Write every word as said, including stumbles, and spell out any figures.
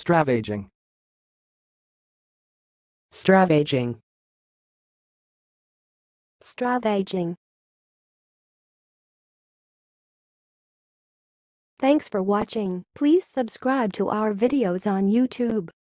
Stravaiging. Stravaiging. Stravaiging. Thanks for watching. Please subscribe to our videos on YouTube.